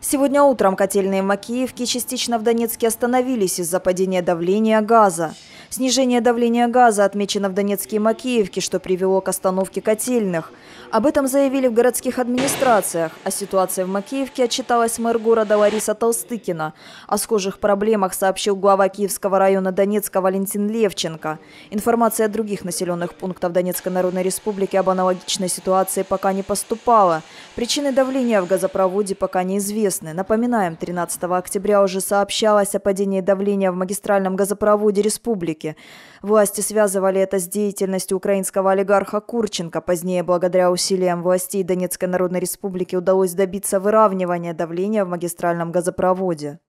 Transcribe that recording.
Сегодня утром котельные в Макеевке и частично в Донецке остановились из-за падения давления газа. Снижение давления газа отмечено в Донецке и Макеевке, что привело к остановке котельных. Об этом заявили в городских администрациях. О ситуации в Макеевке отчиталась мэр города Лариса Толстыкина. О схожих проблемах сообщил глава Киевского района Донецка Валентин Левченко. Информация от других населенных пунктов Донецкой Народной Республики об аналогичной ситуации пока не поступала. Причины давления в газопроводе пока неизвестны. Напоминаем, 13 октября уже сообщалось о падении давления в магистральном газопроводе республики. Власти связывали это с деятельностью украинского олигарха Курченко. Позднее, благодаря усилиям властей Донецкой Народной Республики, удалось добиться выравнивания давления в магистральном газопроводе.